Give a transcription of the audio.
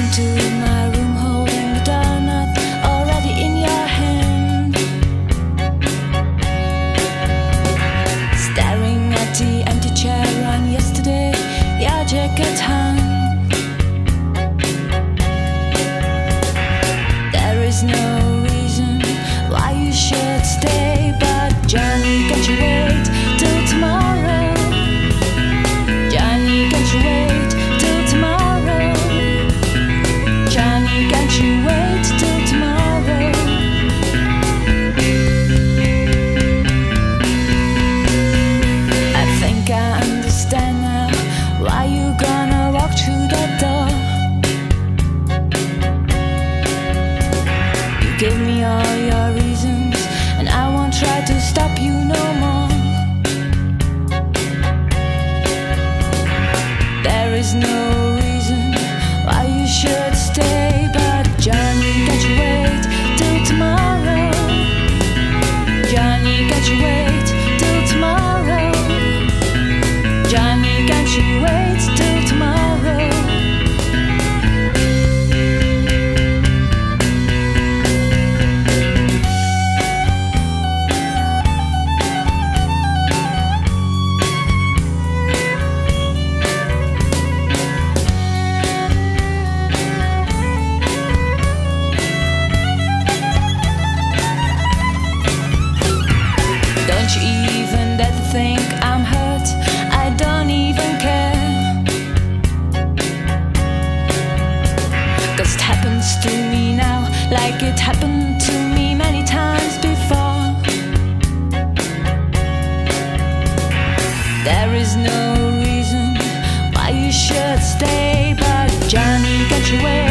into my room holding the donut already in your hand, staring at the empty chair on yesterday, your jacket hung. There is no reason why you should stay, but Johnny, can't you wait till tomorrow? Johnny, can't you wait till tomorrow? Johnny, can't you wait till tomorrow? I think I understand now why you gonna walk through that door. You give me all your reasons, and I won't try to stop you no more. There is no reason why you should stay, but Johnny, can't you wait till tomorrow? Johnny, can't you wait till tomorrow? Johnny, can't you wait till tomorrow? Don't you even dare to think I'm hurt, I don't even care. 'Cause it happens to me now like it happened to me many times before. There is no reason why you should stay, but Johnny, can't you wait